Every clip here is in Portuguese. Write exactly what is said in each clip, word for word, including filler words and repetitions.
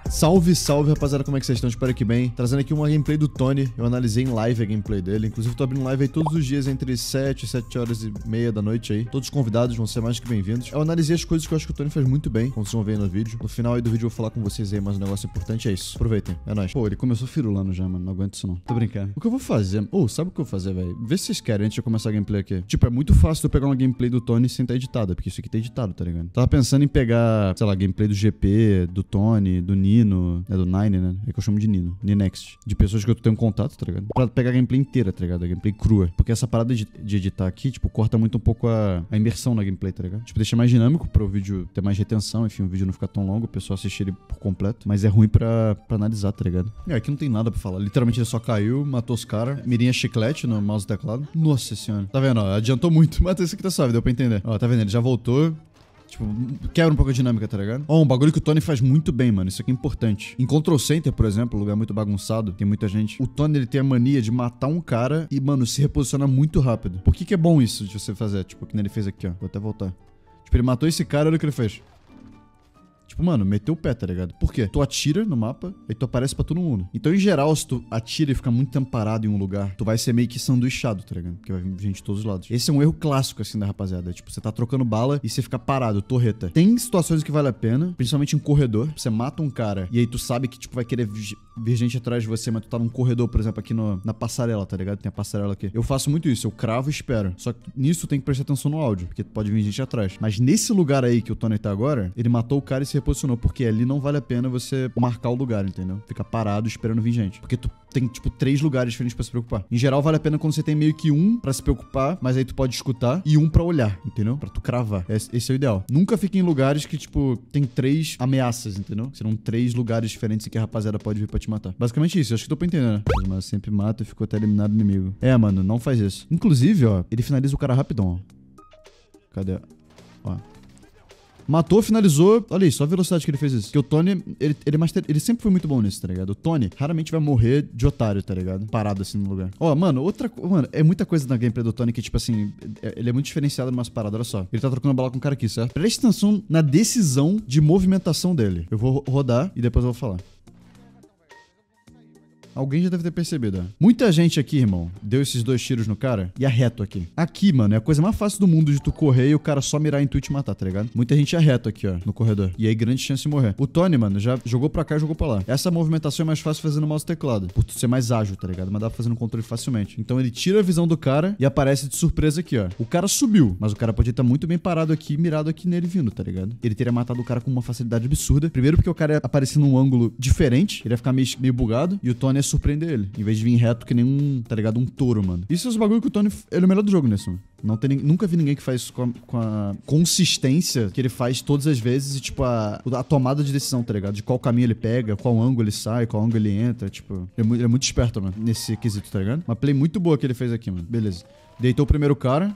Salve, salve, rapaziada, como é que vocês estão? Espero que bem. Trazendo aqui uma gameplay do Tony. Eu analisei em live a gameplay dele. Inclusive, tô abrindo live aí todos os dias entre sete e sete horas e meia da noite aí. Todos os convidados vão ser mais que bem-vindos. Eu analisei as coisas que eu acho que o Tony faz muito bem, como vocês vão ver aí no vídeo. No final aí do vídeo eu vou falar com vocês aí mais um negócio importante. É isso. Aproveitem. É nóis. Pô, ele começou firulando já, mano. Não aguento isso não. Tô brincando. O que eu vou fazer? Ô, oh, sabe o que eu vou fazer, velho? Vê se vocês querem antes de eu começar a gameplay aqui. Tipo, é muito fácil eu pegar uma gameplay do Tony sem estar editada, porque isso aqui tá editado, tá ligado? Tava pensando em pegar, sei lá, gameplay do G P, do Tony, do Nino, né, do Nine, né? É que eu chamo de Nino. Ninext. De pessoas que eu tenho contato, tá ligado? Pra pegar a gameplay inteira, tá ligado? A gameplay crua. Porque essa parada de, de editar aqui, tipo, corta muito um pouco a, a imersão na gameplay, tá ligado? Tipo, deixa mais dinâmico para o vídeo ter mais retenção, enfim, o vídeo não ficar tão longo, o pessoal assistir ele por completo. Mas é ruim pra, pra analisar, tá ligado? É, aqui não tem nada pra falar. Literalmente ele só caiu, matou os caras. Mirinha chiclete no mouse e teclado. Nossa senhora. Tá vendo, ó? Adiantou muito. Mas esse aqui tá suave, deu pra entender. Ó, tá vendo? Ele já voltou. Tipo, quebra um pouco a dinâmica, tá ligado? Ó, um bagulho que o Tony faz muito bem, mano. Isso aqui é importante. Em Control Center, por exemplo, lugar muito bagunçado, tem muita gente. O Tony, ele tem a mania de matar um cara e, mano, se reposicionar muito rápido. Por que que é bom isso de você fazer? Tipo, que nem ele fez aqui, ó. Vou até voltar. Tipo, ele matou esse cara, olha o que ele fez. Tipo, mano, meteu o pé, tá ligado? Por quê? Tu atira no mapa, aí tu aparece pra todo mundo. Então, em geral, se tu atira e fica muito tempo parado em um lugar, tu vai ser meio que sanduichado, tá ligado? Porque vai vir gente de todos os lados. Esse é um erro clássico, assim, da rapaziada. Tipo, você tá trocando bala e você fica parado, torreta. Tem situações que vale a pena, principalmente em corredor. Você mata um cara e aí tu sabe que, tipo, vai querer vir gente atrás de você, mas tu tá num corredor, por exemplo, aqui no, na passarela, tá ligado? Tem a passarela aqui. Eu faço muito isso, eu cravo e espero. Só que nisso tem que prestar atenção no áudio, porque pode vir gente atrás. Mas nesse lugar aí que o Tony tá agora, ele matou o cara e se reposicionou, porque ali não vale a pena você marcar o lugar, entendeu? Ficar parado esperando vir gente. Porque tu tem, tipo, três lugares diferentes pra se preocupar. Em geral, vale a pena quando você tem meio que um pra se preocupar, mas aí tu pode escutar, e um pra olhar, entendeu? Pra tu cravar. Esse, esse é o ideal. Nunca fique em lugares que, tipo, tem três ameaças, entendeu? Serão três lugares diferentes em que a rapaziada pode vir pra te matar. Basicamente isso, eu acho que tô pra entender, né? Mas sempre mata e ficou até eliminado o inimigo. É, mano, não faz isso. Inclusive, ó, ele finaliza o cara rapidão, ó. Cadê? Ó. Matou, finalizou. Olha isso, olha a velocidade que ele fez isso. Porque o Tony, ele, ele, master, ele sempre foi muito bom nisso, tá ligado? O Tony raramente vai morrer de otário, tá ligado? Parado assim no lugar. Ó, mano, outra coisa. Mano, é muita coisa na gameplay do Tony que, tipo assim, ele é muito diferenciado numas paradas. Olha só. Ele tá trocando bola com o cara aqui, certo? Preste atenção na decisão de movimentação dele. Eu vou rodar e depois eu vou falar. Alguém já deve ter percebido, ó. Muita gente aqui, irmão, deu esses dois tiros no cara e arreto aqui. Aqui, mano, é a coisa mais fácil do mundo de tu correr e o cara só mirar em tu e te matar, tá ligado? Muita gente arreto aqui, ó, no corredor. E aí, grande chance de morrer. O Tony, mano, já jogou pra cá e jogou pra lá. Essa movimentação é mais fácil fazendo mouse e teclado, por tu ser mais ágil, tá ligado? Mas dá pra fazer no controle facilmente. Então ele tira a visão do cara e aparece de surpresa aqui, ó. O cara subiu, mas o cara podia estar muito bem parado aqui, mirado aqui nele vindo, tá ligado? Ele teria matado o cara com uma facilidade absurda. Primeiro porque o cara ia aparecer num ângulo diferente, ele ia ficar meio, meio bugado, e o Tony ia surpreender ele. Em vez de vir reto que nem um, tá ligado? Um touro, mano. Isso é os bagulho que o Tony... Ele é o melhor do jogo nisso, mano. Não tem, nunca vi ninguém que faz isso com a, com a consistência que ele faz todas as vezes e, tipo, a, a tomada de decisão, tá ligado? De qual caminho ele pega, qual ângulo ele sai, qual ângulo ele entra, tipo... Ele é muito, ele é muito esperto, mano, nesse quesito, tá ligado? Uma play muito boa que ele fez aqui, mano. Beleza. Deitou o primeiro cara.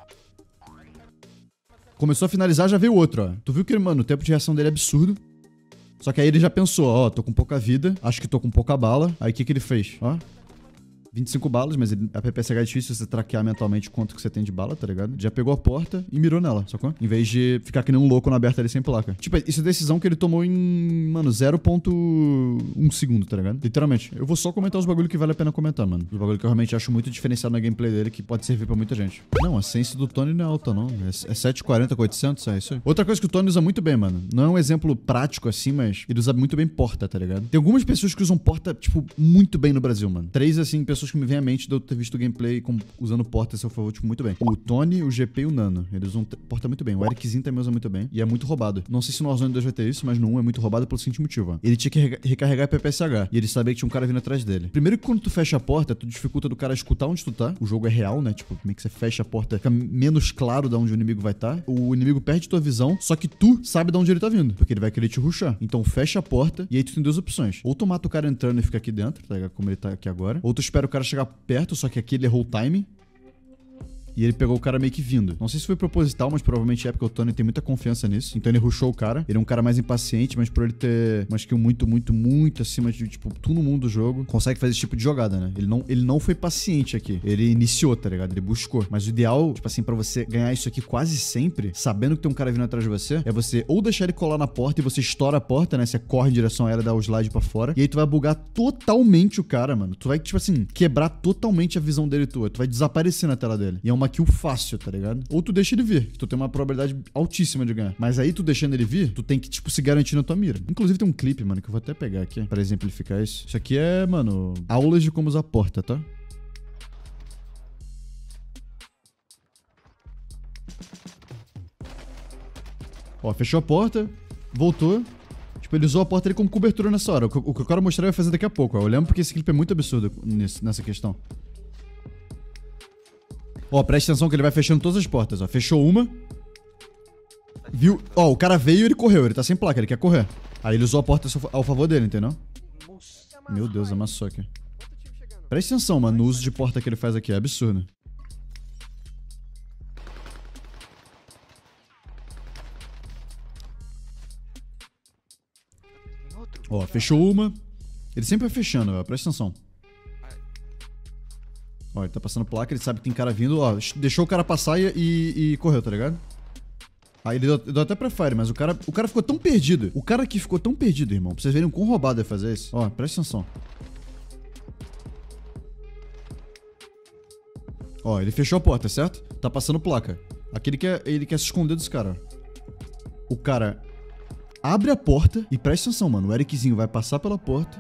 Começou a finalizar, já veio o outro, ó. Tu viu que, mano, o tempo de reação dele é absurdo. Só que aí ele já pensou, ó, tô com pouca vida, acho que tô com pouca bala. Aí o que que ele fez? Ó, vinte e cinco balas, mas ele, a P P S H é difícil você traquear mentalmente quanto que você tem de bala, tá ligado? Já pegou a porta e mirou nela, sacou? Em vez de ficar que nem um louco na aberta ali sem placa. Tipo, isso é decisão que ele tomou em, mano, zero ponto um segundo, tá ligado? Literalmente. Eu vou só comentar os bagulho que vale a pena comentar, mano. Os bagulho que eu realmente acho muito diferenciado na gameplay dele, que pode servir pra muita gente. Não, a sense do Tony não é alta, não. É, é sete quarenta com oitocentos, é isso aí. Outra coisa que o Tony usa muito bem, mano. Não é um exemplo prático assim, mas ele usa muito bem porta, tá ligado? Tem algumas pessoas que usam porta, tipo, muito bem no Brasil, mano. Três, assim, pessoas que me vêm à mente de eu ter visto o gameplay com, usando porta a seu favor, tipo, muito bem. O Tony, o G P e o Nano. Eles usam porta muito bem. O Ericzinho também usa muito bem. E é muito roubado. Não sei se no Warzone dois vai ter isso, mas no um é muito roubado pelo seguinte motivo, ó. Ele tinha que recarregar a P P S H. E ele sabia que tinha um cara vindo atrás dele. Primeiro que quando tu fecha a porta, tu dificulta do cara escutar onde tu tá. O jogo é real, né? Tipo, como é que você fecha a porta, fica menos claro de onde o inimigo vai estar. O inimigo perde tua visão, só que tu sabe de onde ele tá vindo. Porque ele vai querer te rushar. Então fecha a porta e aí tu tem duas opções. Ou tu mata o cara entrando e fica aqui dentro, tá ligado? Como ele tá aqui agora. Ou tu espera o cara chegar perto, só que aqui ele errou o time. E ele pegou o cara meio que vindo. Não sei se foi proposital, mas provavelmente é porque o Tony tem muita confiança nisso. Então ele rushou o cara. Ele é um cara mais impaciente, mas por ele ter uma skill muito, muito, muito acima de, tipo, tudo no mundo do jogo, consegue fazer esse tipo de jogada, né? Ele não, ele não foi paciente aqui. Ele iniciou, tá ligado? Ele buscou. Mas o ideal, tipo assim, pra você ganhar isso aqui quase sempre, sabendo que tem um cara vindo atrás de você, é você ou deixar ele colar na porta e você estoura a porta, né? Você corre em direção a ela, dá o slide pra fora. E aí tu vai bugar totalmente o cara, mano. Tu vai, tipo assim, quebrar totalmente a visão dele tua. Tu vai desaparecer na tela dele. E é uma kill fácil, tá ligado? Ou tu deixa ele vir, que tu tem uma probabilidade altíssima de ganhar. Mas aí tu deixando ele vir, tu tem que, tipo, se garantir na tua mira. Inclusive tem um clipe, mano, que eu vou até pegar aqui pra exemplificar isso. Isso aqui é, mano, aulas de como usar porta, tá? Ó, fechou a porta, voltou. Tipo, ele usou a porta ali como cobertura nessa hora. O que, o que eu quero mostrar vai fazer daqui a pouco, ó. Eu lembro porque esse clipe é muito absurdo nesse, nessa questão. Ó, presta atenção que ele vai fechando todas as portas, ó. Fechou uma. Viu? Ó, o cara veio e ele correu. Ele tá sem placa, ele quer correr. Aí ele usou a porta ao favor dele, entendeu? Meu Deus, amassou aqui. Presta atenção, mano, no uso de porta que ele faz aqui. É absurdo. Ó, fechou uma. Ele sempre vai fechando, ó. Presta atenção. Ó, ele tá passando placa, ele sabe que tem cara vindo. Ó, deixou o cara passar e, e, e correu, tá ligado? Aí ele deu, deu até pré-fire, mas o cara, o cara ficou tão perdido. O cara aqui ficou tão perdido, irmão. Pra vocês verem o quão roubado é fazer isso. Ó, presta atenção. Ó, ele fechou a porta, certo? Tá passando placa. Aqui ele quer, ele quer se esconder dos caras. O cara abre a porta e presta atenção, mano. O Ericzinho vai passar pela porta.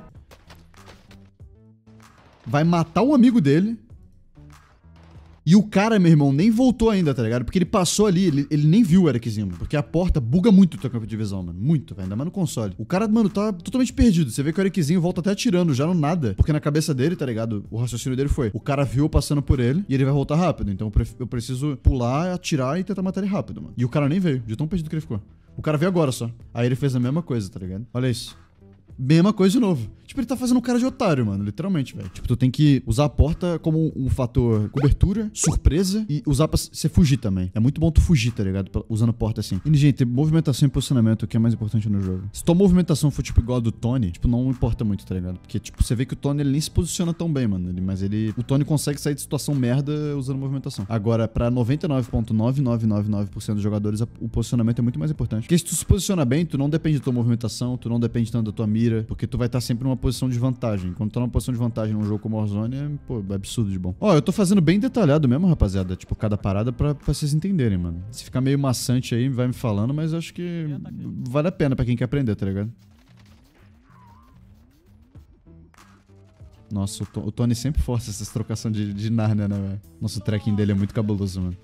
Vai matar um amigo dele. E o cara, meu irmão, nem voltou ainda, tá ligado? Porque ele passou ali, ele, ele nem viu o Ericzinho, mano. Porque a porta buga muito o teu campo de visão, mano. Muito, velho. Ainda mais no console. O cara, mano, tá totalmente perdido. Você vê que o Ericzinho volta até atirando, já no nada. Porque na cabeça dele, tá ligado? O raciocínio dele foi: o cara viu eu passando por ele e ele vai voltar rápido. Então eu, pref eu preciso pular, atirar e tentar matar ele rápido, mano. E o cara nem veio, de tão perdido que ele ficou. O cara veio agora só. Aí ele fez a mesma coisa, tá ligado? Olha isso. Mesma coisa de novo. Tipo, ele tá fazendo um cara de otário, mano. Literalmente, velho. Tipo, tu tem que usar a porta como um fator cobertura, surpresa e usar pra você fugir também. É muito bom tu fugir, tá ligado? Usando porta assim. E, gente, movimentação e posicionamento, o que é mais importante no jogo. Se tua movimentação for, tipo, igual a do Tony, tipo, não importa muito, tá ligado? Porque, tipo, você vê que o Tony, ele nem se posiciona tão bem, mano. Ele, mas ele... O Tony consegue sair de situação merda usando movimentação. Agora, pra noventa e nove vírgula nove nove nove nove por cento dos jogadores, o posicionamento é muito mais importante. Porque se tu se posiciona bem, tu não depende da tua movimentação, tu não depende tanto da tua mira, porque tu vai estar sempre numa posição de vantagem. Quando tu tá numa posição de vantagem num jogo como Warzone, é, pô, é absurdo de bom. Ó, eu tô fazendo bem detalhado mesmo, rapaziada. Tipo, cada parada pra, pra vocês entenderem, mano. Se ficar meio maçante aí, vai me falando, mas eu acho que vale a pena pra quem quer aprender, tá ligado? Nossa, o, o Tony sempre força essas trocações de, de Narnia, né, velho? Nossa, o tracking dele é muito cabuloso, mano.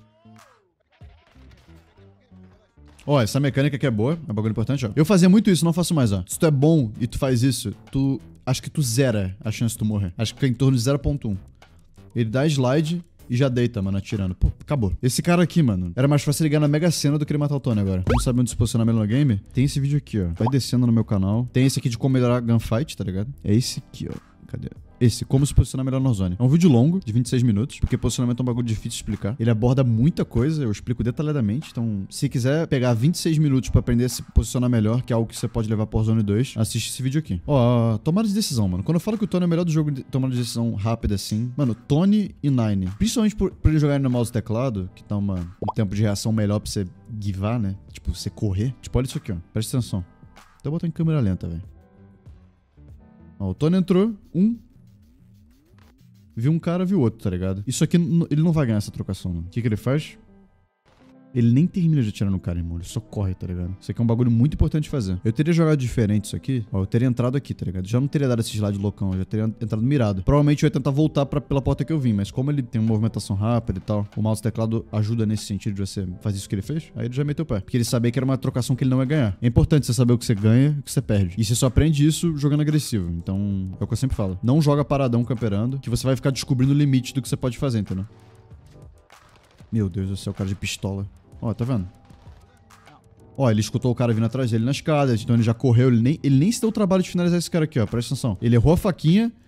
Ó, essa mecânica aqui é boa, é um bagulho importante, ó. Eu fazia muito isso, não faço mais, ó. Se tu é bom e tu faz isso, tu... Acho que tu zera a chance de tu morrer. Acho que fica em torno de zero ponto um. Ele dá slide e já deita, mano, atirando. Pô, acabou. Esse cara aqui, mano, era mais fácil ele ganhar na Mega Sena do que ele matar o Tony agora. Vamos saber onde se posicionar melhor no game? Tem esse vídeo aqui, ó. Vai descendo no meu canal. Tem esse aqui de como melhorar gunfight, tá ligado? É esse aqui, ó. Cadê? Esse, como se posicionar melhor na Warzone. É um vídeo longo, de vinte e seis minutos, porque posicionamento é um bagulho difícil de explicar. Ele aborda muita coisa, eu explico detalhadamente. Então, se quiser pegar vinte e seis minutos pra aprender a se posicionar melhor, que é algo que você pode levar pro Warzone dois, assiste esse vídeo aqui. Ó, tomada de decisão, mano. Quando eu falo que o Tony é o melhor do jogo de tomada de decisão rápida assim, mano, Tony e Nine, principalmente por, por ele jogarem no mouse e teclado, que tá uma, um tempo de reação melhor pra você givar, né? Tipo, você correr. Tipo, olha isso aqui, ó. Presta atenção. Até botar em câmera lenta, velho. Ó, o Tony entrou, um... Viu um cara, viu outro, tá ligado? Isso aqui, ele não vai ganhar essa trocação, mano. O que que ele faz? Ele nem termina de atirar no cara, irmão. Ele só corre, tá ligado? Isso aqui é um bagulho muito importante de fazer. Eu teria jogado diferente isso aqui. Ó, eu teria entrado aqui, tá ligado? Já não teria dado esse slide loucão. Eu já teria entrado mirado. Provavelmente eu ia tentar voltar pra, pela porta que eu vim. Mas como ele tem uma movimentação rápida e tal, o mouse e teclado ajuda nesse sentido de você fazer isso que ele fez. Aí ele já meteu o pé. Porque ele sabia que era uma trocação que ele não ia ganhar. É importante você saber o que você ganha e o que você perde. E você só aprende isso jogando agressivo. Então, é o que eu sempre falo. Não joga paradão camperando, que você vai ficar descobrindo o limite do que você pode fazer, entendeu? Meu Deus do céu, o cara de pistola. Ó, tá vendo? Ó, ele escutou o cara vindo atrás dele na escada, então ele já correu, ele nem, ele nem se deu o trabalho de finalizar esse cara aqui, ó. Presta atenção. Ele errou a faquinha,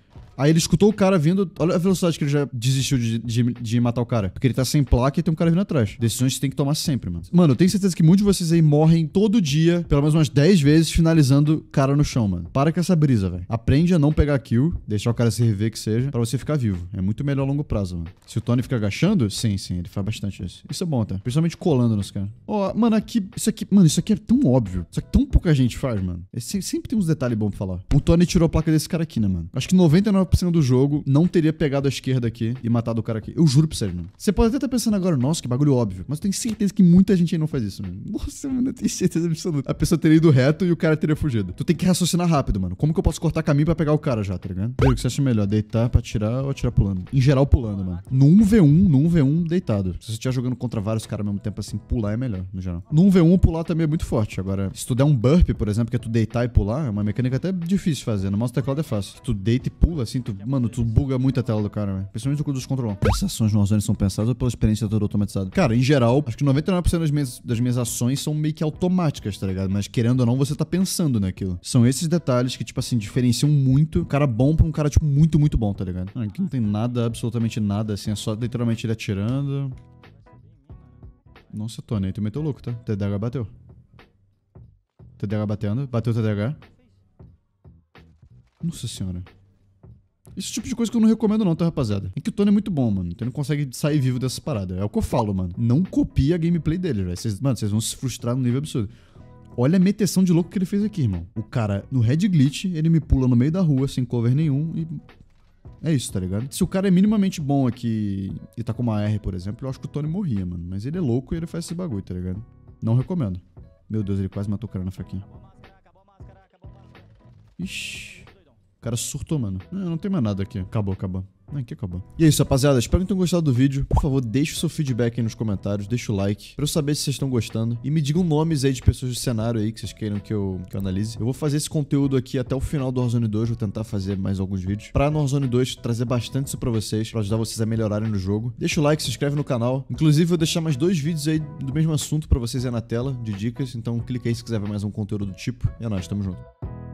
Aí ele escutou o cara vindo, olha a velocidade que ele já desistiu de, de, de matar o cara. Porque ele tá sem placa e tem um cara vindo atrás. Decisões que você tem que tomar sempre, mano. Mano, eu tenho certeza que muitos de vocês aí morrem todo dia, pelo menos umas dez vezes, finalizando cara no chão, mano. Para com essa brisa, velho. Aprende a não pegar kill, deixar o cara se rever que seja, pra você ficar vivo. É muito melhor a longo prazo, mano. Se o Tony fica agachando, sim, sim, ele faz bastante isso. Isso é bom, tá? Principalmente colando nos caras. Ó, oh, mano, aqui, isso aqui, mano, isso aqui é tão óbvio. Isso aqui tão pouca gente faz, mano. Esse, sempre tem uns detalhes bons pra falar. O Tony tirou a placa desse cara aqui, né, mano? Acho que noventa e nove por cento do jogo não teria pegado a esquerda aqui e matado o cara aqui. Eu juro pra vocês, mano. Você pode até estar pensando agora, nossa, que bagulho óbvio. Mas eu tenho certeza que muita gente aí não faz isso, mano. Nossa, mano, eu tenho certeza absoluta. A pessoa teria ido reto e o cara teria fugido. Tu tem que raciocinar rápido, mano. Como que eu posso cortar caminho pra pegar o cara já, tá ligado? O que você acha melhor? Deitar pra atirar ou atirar pulando? Em geral, pulando, mano. No um v um, no um v um, deitado. Se você estiver jogando contra vários caras ao mesmo tempo, assim, pular é melhor, no geral. No um v um, pular também é muito forte. Agora, se tu der um burp, por exemplo, que é tu deitar e pular, é uma mecânica até difícil de fazer. No mouse teclado é fácil. Se tu deita e pula, assim, tu, mano, tu buga muito a tela do cara, velho. Principalmente o dos controlão. Essas ações no Warzone são pensadas ou pela experiência toda automatizada? Cara, em geral, acho que noventa e nove por cento das minhas, das minhas ações são meio que automáticas, tá ligado? Mas querendo ou não, você tá pensando naquilo. São esses detalhes que, tipo assim, diferenciam muito um cara bom pra um cara, tipo, muito, muito bom, tá ligado? Aqui não tem nada, absolutamente nada, assim, é só literalmente ele atirando. Nossa, Tony, aí tu meteu louco, tá? T D H bateu. T D H batendo. Bateu o T D H. Nossa senhora. Esse tipo de coisa que eu não recomendo não, tá, rapaziada? É que o Tony é muito bom, mano. Então ele não consegue sair vivo dessa parada. É o que eu falo, mano. Não copia a gameplay dele, velho. Mano, vocês vão se frustrar num nível absurdo. Olha a meteção de louco que ele fez aqui, irmão. O cara, no Red Glitch, ele me pula no meio da rua, sem cover nenhum e... É isso, tá ligado? Se o cara é minimamente bom aqui e tá com uma R, por exemplo, eu acho que o Tony morria, mano. Mas ele é louco e ele faz esse bagulho, tá ligado? Não recomendo. Meu Deus, ele quase matou o cara na faquinha. Ixi. O cara surtou, mano. Não, não tem mais nada aqui. Acabou, acabou. Não, aqui acabou. E é isso, rapaziada. Espero que tenham gostado do vídeo. Por favor, deixe o seu feedback aí nos comentários. Deixa o like pra eu saber se vocês estão gostando. E me digam nomes aí de pessoas do cenário aí que vocês queiram que eu, que eu analise. Eu vou fazer esse conteúdo aqui até o final do Warzone dois. Vou tentar fazer mais alguns vídeos. Pra no Warzone dois trazer bastante isso pra vocês. Pra ajudar vocês a melhorarem no jogo. Deixa o like, se inscreve no canal. Inclusive, eu vou deixar mais dois vídeos aí do mesmo assunto pra vocês aí na tela, de dicas. Então clica aí se quiser ver mais um conteúdo do tipo. E é nóis, tamo junto.